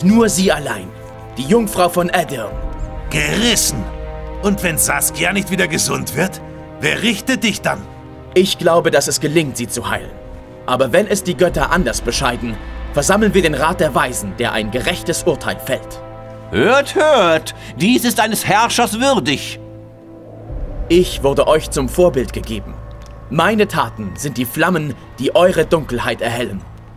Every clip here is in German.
Nur sie allein. Die Jungfrau von Aedirn. Gerissen. Und wenn Saskia nicht wieder gesund wird, wer richtet dich dann? Ich glaube, dass es gelingt, sie zu heilen. Aber wenn es die Götter anders bescheiden, versammeln wir den Rat der Weisen, der ein gerechtes Urteil fällt. Hört, hört! Dies ist eines Herrschers würdig. Ich wurde euch zum Vorbild gegeben. Meine Taten sind die Flammen, die eure Dunkelheit erhellen.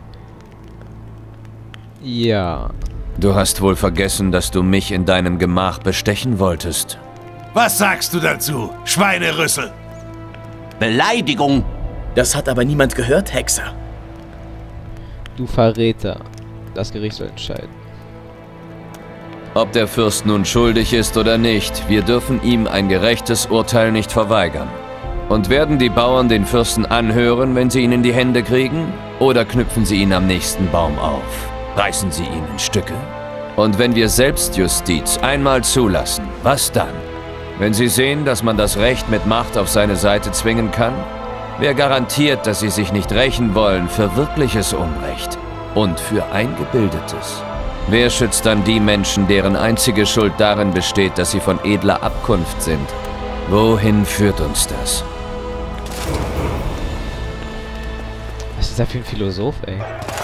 Ja. Du hast wohl vergessen, dass du mich in deinem Gemach bestechen wolltest. Was sagst du dazu, Schweinerüssel? Beleidigung. Das hat aber niemand gehört, Hexer. Du Verräter. Das Gericht soll entscheiden. Ob der Fürst nun schuldig ist oder nicht, wir dürfen ihm ein gerechtes Urteil nicht verweigern. Und werden die Bauern den Fürsten anhören, wenn sie ihn in die Hände kriegen? Oder knüpfen sie ihn am nächsten Baum auf? Reißen sie ihn in Stücke? Und wenn wir Selbstjustiz einmal zulassen, was dann? Wenn sie sehen, dass man das Recht mit Macht auf seine Seite zwingen kann? Wer garantiert, dass sie sich nicht rächen wollen für wirkliches Unrecht und für eingebildetes? Wer schützt dann die Menschen, deren einzige Schuld darin besteht, dass sie von edler Abkunft sind? Wohin führt uns das? Was ist das für ein Philosoph, ey?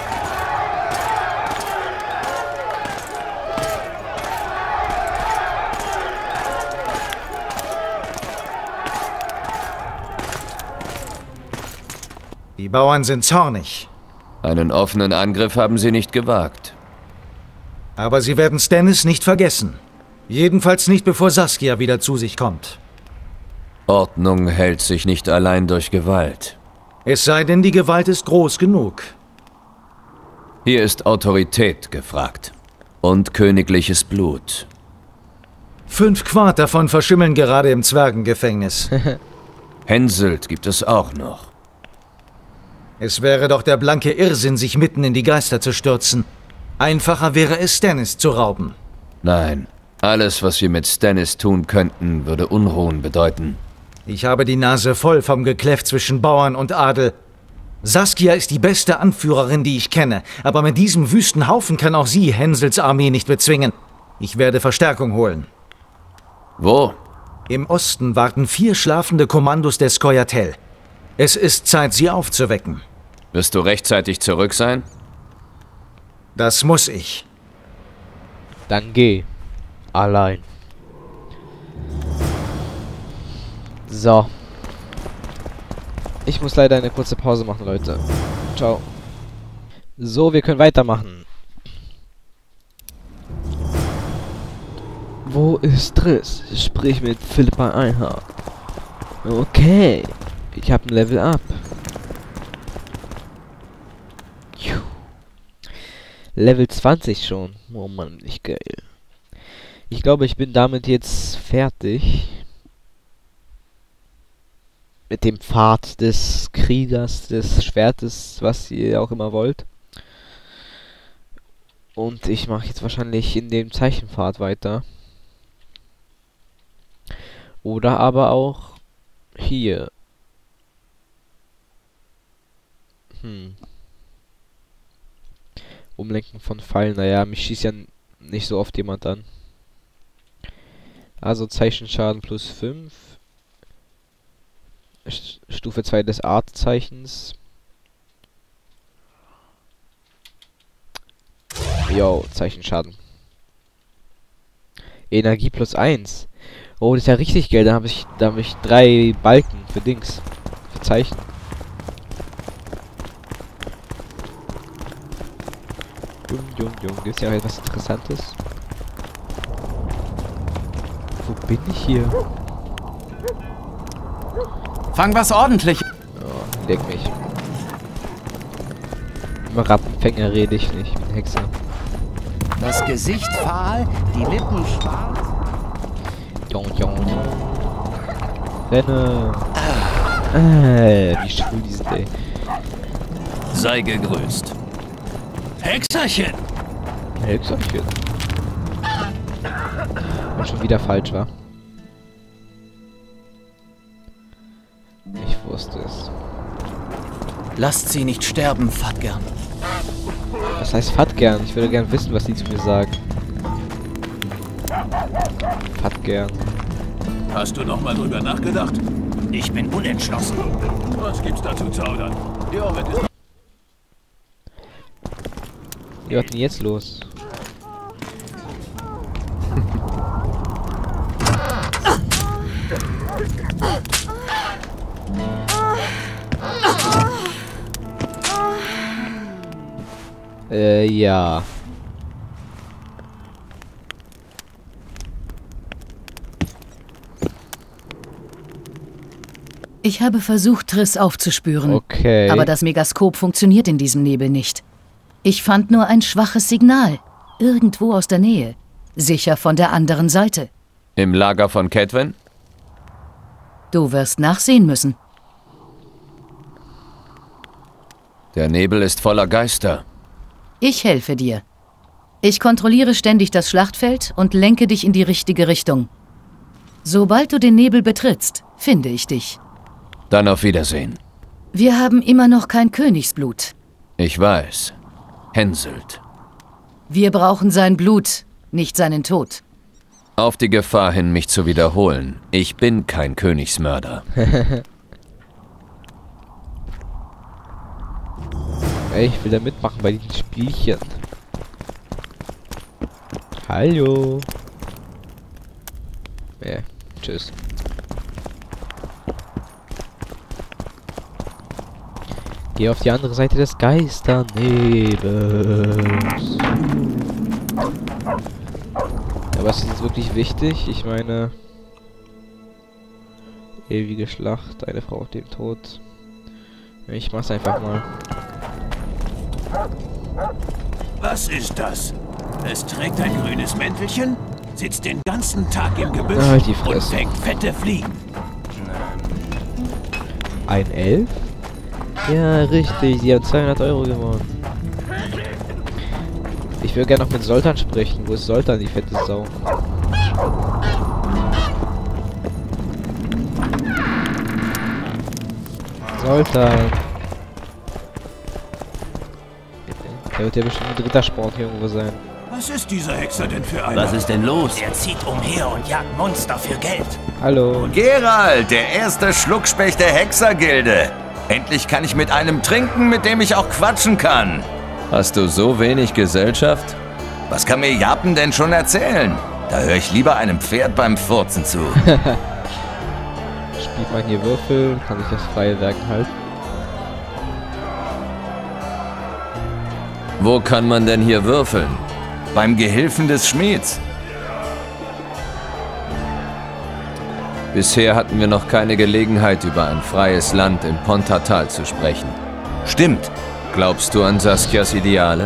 Die Bauern sind zornig. Einen offenen Angriff haben sie nicht gewagt. Aber sie werden Stannis nicht vergessen. Jedenfalls nicht, bevor Saskia wieder zu sich kommt. Ordnung hält sich nicht allein durch Gewalt. Es sei denn, die Gewalt ist groß genug. Hier ist Autorität gefragt. Und königliches Blut. 5 Quart davon verschimmeln gerade im Zwergengefängnis. Henselt gibt es auch noch. Es wäre doch der blanke Irrsinn, sich mitten in die Geister zu stürzen. Einfacher wäre es, Stannis zu rauben. Nein, alles, was wir mit Stannis tun könnten, würde Unruhen bedeuten. Ich habe die Nase voll vom Gekläff zwischen Bauern und Adel. Saskia ist die beste Anführerin, die ich kenne. Aber mit diesem wüsten Haufen kann auch sie Hensels Armee nicht bezwingen. Ich werde Verstärkung holen. Wo? Im Osten warten 4 schlafende Kommandos der Scoia'tael. Es ist Zeit, sie aufzuwecken. Wirst du rechtzeitig zurück sein? Das muss ich. Dann geh. Allein. So. Ich muss leider eine kurze Pause machen, Leute. Ciao. So, wir können weitermachen. Wo ist Triss? Sprich mit Philippa Einhard. Okay. Ich habe ein Level Up. Level 20 schon. Oh Mann, nicht geil. Ich glaube, ich bin damit jetzt fertig. Mit dem Pfad des Kriegers, des Schwertes, was ihr auch immer wollt. Und ich mache jetzt wahrscheinlich in dem Zeichenpfad weiter. Oder aber auch hier. Umlenken von Pfeilen. Naja, mich schießt ja nicht so oft jemand an. Also Zeichenschaden plus 5. Stufe 2 des Artzeichens. Jo, Zeichenschaden. Energie plus 1. Oh, das ist ja richtig geil. Da habe ich 3 Balken für Dings. Für Zeichen. Jung. Gibt's ja auch etwas Interessantes? Wo bin ich hier? Fang was ordentlich. Oh, leck mich. Immer Rattenfänger rede ich nicht. Ich bin Hexer. Das Gesicht fahl, die Lippen schwarz. Jung. Renne. Wie schwul die sind, ey. Sei gegrüßt. Hexerchen! Hexerchen. Und schon wieder falsch war. Ich wusste es. Lasst sie nicht sterben, Fatgern. Was heißt Fat gern? Ich würde gern wissen, was die zu mir sagen. Fat gern. Hast du noch mal drüber nachgedacht? Ich bin unentschlossen. Was gibt's da zu zaudern? Jorvet ist... Ja, was ist denn jetzt los? Ja. Ich habe versucht, Triss aufzuspüren. Okay. Aber das Megaskop funktioniert in diesem Nebel nicht. Ich fand nur ein schwaches Signal. Irgendwo aus der Nähe. Sicher von der anderen Seite. Im Lager von Kedwen? Du wirst nachsehen müssen. Der Nebel ist voller Geister. Ich helfe dir. Ich kontrolliere ständig das Schlachtfeld und lenke dich in die richtige Richtung. Sobald du den Nebel betrittst, finde ich dich. Dann auf Wiedersehen. Wir haben immer noch kein Königsblut. Ich weiß. Henselt. Wir brauchen sein Blut, nicht seinen Tod. Auf die Gefahr hin, mich zu wiederholen. Ich bin kein Königsmörder. Ey, ich will da mitmachen bei diesen Spielchen. Hallo. Tschüss. Geh auf die andere Seite des Geisternebels. Aber ist das jetzt wirklich wichtig? Ich meine... Ewige Schlacht, eine Frau auf dem Tod. Ich mach's einfach mal. Was ist das? Es trägt ein grünes Mäntelchen, sitzt den ganzen Tag im Gebüsch Halt die und Fresse. fängt fette Fliegen. Ein Elf? Ja, richtig. Sie haben 200 € gewonnen. Ich will gerne noch mit Soltan sprechen. Wo ist Soltan, die fette Sau? Soltan. Der wird ja bestimmt ein dritter Spawn hier irgendwo sein. Was ist dieser Hexer denn für einer? Was ist denn los? Er zieht umher und jagt Monster für Geld. Hallo. Geralt, der erste Schluckspecht der Hexergilde. Endlich kann ich mit einem trinken, mit dem ich auch quatschen kann. Hast du so wenig Gesellschaft? Was kann mir Jappen denn schon erzählen? Da höre ich lieber einem Pferd beim Furzen zu. Spielt man hier Würfel? Kann ich das freie Werken halten? Wo kann man denn hier würfeln? Beim Gehilfen des Schmieds. Bisher hatten wir noch keine Gelegenheit, über ein freies Land im Pontatal zu sprechen. Stimmt. Glaubst du an Saskias Ideale?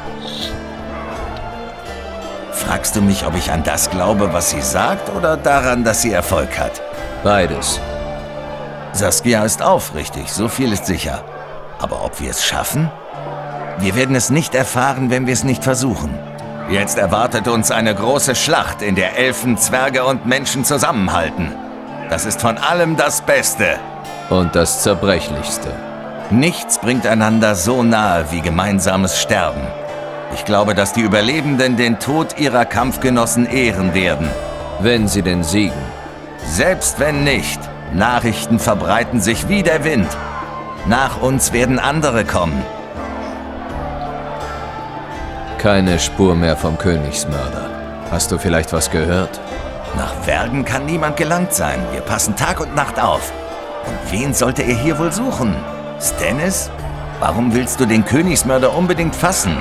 Fragst du mich, ob ich an das glaube, was sie sagt, oder daran, dass sie Erfolg hat? Beides. Saskia ist aufrichtig, so viel ist sicher. Aber ob wir es schaffen? Wir werden es nicht erfahren, wenn wir es nicht versuchen. Jetzt erwartet uns eine große Schlacht, in der Elfen, Zwerge und Menschen zusammenhalten. Das ist von allem das Beste. Und das Zerbrechlichste. Nichts bringt einander so nahe wie gemeinsames Sterben. Ich glaube, dass die Überlebenden den Tod ihrer Kampfgenossen ehren werden. Wenn sie denn siegen. Selbst wenn nicht, Nachrichten verbreiten sich wie der Wind. Nach uns werden andere kommen. Keine Spur mehr vom Königsmörder. Hast du vielleicht was gehört? Nach Vergen kann niemand gelangt sein. Wir passen Tag und Nacht auf. Und wen sollte er hier wohl suchen? Stannis? Warum willst du den Königsmörder unbedingt fassen?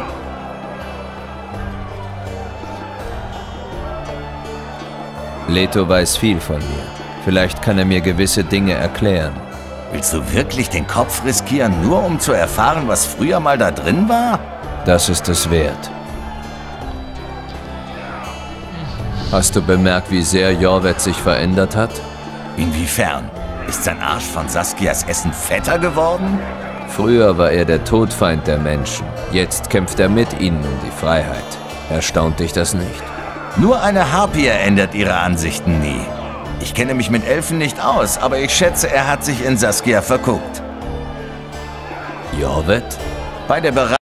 Leto weiß viel von mir. Vielleicht kann er mir gewisse Dinge erklären. Willst du wirklich den Kopf riskieren, nur um zu erfahren, was früher mal da drin war? Das ist es wert. Hast du bemerkt, wie sehr Jorvet sich verändert hat? Inwiefern? Ist sein Arsch von Saskias Essen fetter geworden? Früher war er der Todfeind der Menschen. Jetzt kämpft er mit ihnen um die Freiheit. Erstaunt dich das nicht? Nur eine Harpie ändert ihre Ansichten nie. Ich kenne mich mit Elfen nicht aus, aber ich schätze, er hat sich in Saskia verguckt. Jorvet? Bei der